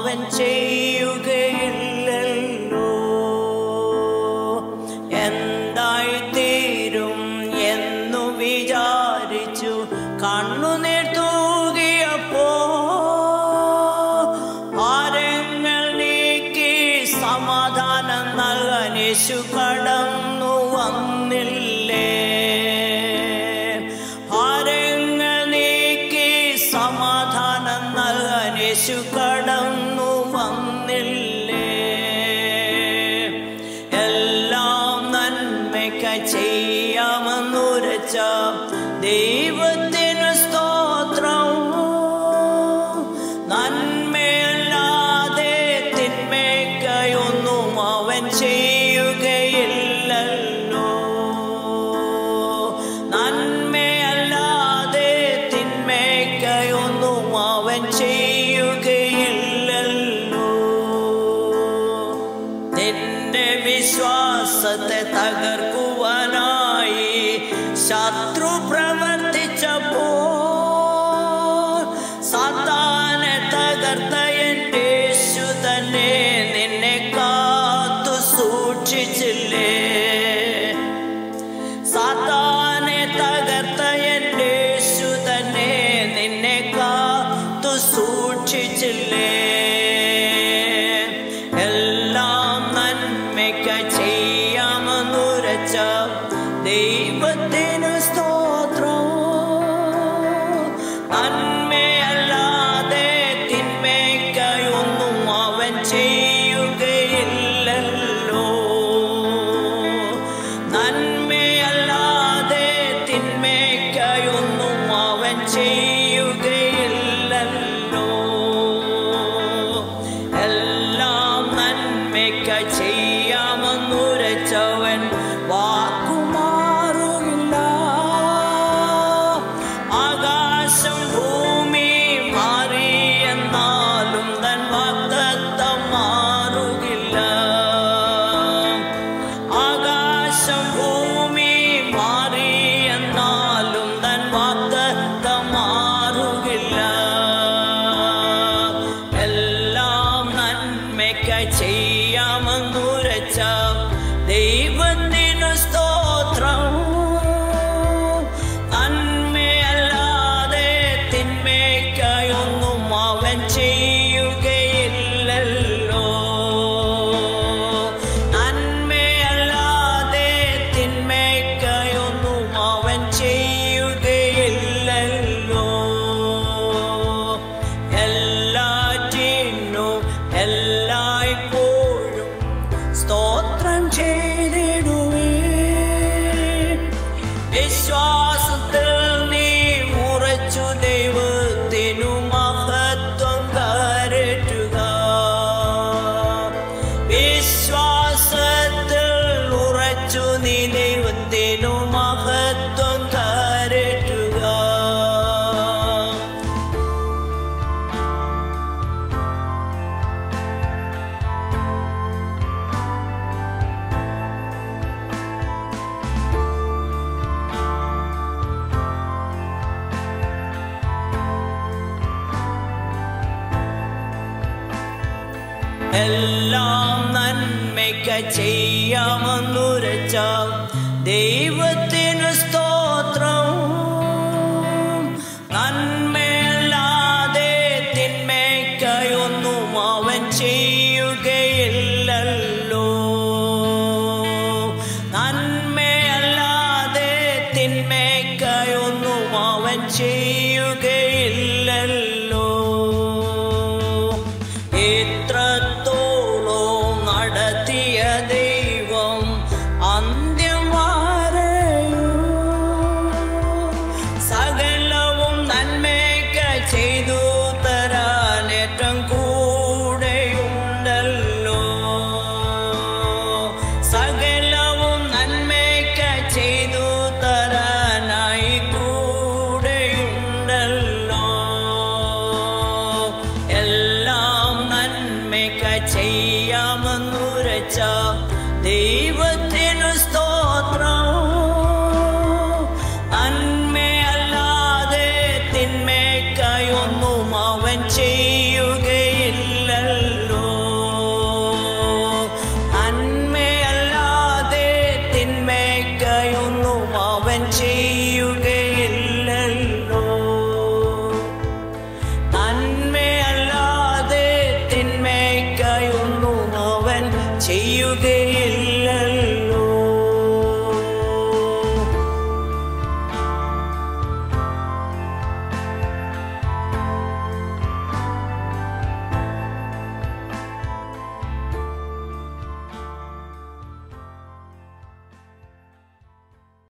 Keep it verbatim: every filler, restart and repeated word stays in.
അവൻ ചെയ്യുകയില്ലല്ലോ. എന്തായിത്തീരും എന്നു വിചാരിച്ചു കണ്ണുനീർ തൂകിയപ്പോ ഭാരങ്ങൾ നീക്കി സമാധാനം നൽകാൻ യേശു കടന്നു വന്നില്ലേ. ഭാരങ്ങൾ നീക്കി സമാധാനം നൽകാൻ യേശു കടന്നു വന്നില്ലേ. എല്ലാം നന്മയ്ക്കായി ചെയ്യാമെന്നുരച്ച ദൈവത്തിനു സ്തോത്രം. നന്മയല്ലാതെ തിന്മയ്ക്കായി ഒന്നും അവൻ ചെയ്യുകയില്ലല്ലോ. നന്മയല്ലാതെ തിന്മയ്ക്കായി ഒന്നും അവൻ ചെയ്യുകയില്ലല്ലോ. നിന്റെ വിശ്വാസത്തെ തകർക്കുവാനായി ശത്രു പ്രവർത്തിച്ചപ്പോ സാത്താനെ തകർത്ത എൻ്റെ യേശു തന്നെ നിന്നെ കാത്തു സൂക്ഷിച്ചില്ലേ. സാത്താനെ തകർത്ത എൻ്റെ യേശു തന്നെ നിന്നെ കാത്തു സൂക്ഷിച്ചില്ലേ. എല്ലാം നന്മയ്ക്കായി ചെയ്യാമെന്നുരച്ച ദൈവത്തിനു സ്തോത്രം. നന്മയല്ലാതെ തിന്മയ്ക്കായി ഒന്നും അവൻ ചെയ്യുകയില്ലല്ലോ. നന്മയല്ലാതെ തിന്മയ്ക്കായി ഒന്നും അവൻ ചെയ്യുകയില്ലല്ലോ. എല്ലാം നന്മയ്ക്കായി ചെയ്യാമെന്നുരച്ചവൻ വാക്കുമാറുകില്ല. ആകാശം ഭൂമി മാറി എന്നാലും തൻ വാഗ്ദത്തം മാറുകില്ല. ആകാശം ഭൂമി മാറി എന്നാലും തൻ വാഗ്ദത്തം മാറുകില്ല. എല്ലാം നന്മയ്ക്കായി ചെയ്യാമെന്നുരച്ച ദൈവത്തിനു സ്തോത്രം. നന്മയല്ലാതെ തിന്മയ്ക്കായി ഒന്നും അവൻ ചെയ്യുകയില്ലല്ലോ. നന്മയല്ലാതെ തിന്മയ്ക്കായി ഒന്നും അവൻ ചെയ്യുകയില്ലല്ലോ. എല്ലാറ്റിനും എല്ലായ്പ്പോഴും സ്തോത്രം ചെയ്തിടുവീൻ. വിശ്വാസത്തിൽ നീ ഉറച്ചു ദൈവത്തിനു മഹത്വം കരറ്റുക. വിശ്വാസത്തിൽ ഉറച്ചു നീ ദൈവത്തിനു മഹത്വം കരറ്റുക. എല്ലാം നന്മയ്ക്കായി ചെയ്യാമെന്നുരച്ച ദൈവത്തിനു സ്തോത്രം. നന്മയല്ലാതെ തിന്മയ്ക്കായി ഒന്നും അവൻ ചെയ്യുകയില്ലല്ലോ. നന്മയല്ലാതെ തിന്മയ്ക്കായി ഒന്നും അവൻ ചെയ്യുകയില്ലല്ലോ. ഇത്രത്തോളം നടത്തിയ ദൈവം അന്ത്യം വരെയും സകലവും നന്മയ്ക്കായി ചെയ്തു തരാൻ ഏറ്റവും കൂടെയുണ്ട്. ചെയ്യുകയില്ല.